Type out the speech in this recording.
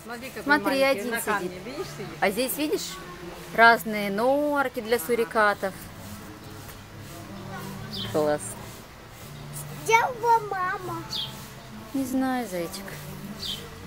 Смотри, один сидит. А здесь, видишь, разные норки для сурикатов. Класс. Где мама? Не знаю, зайчик.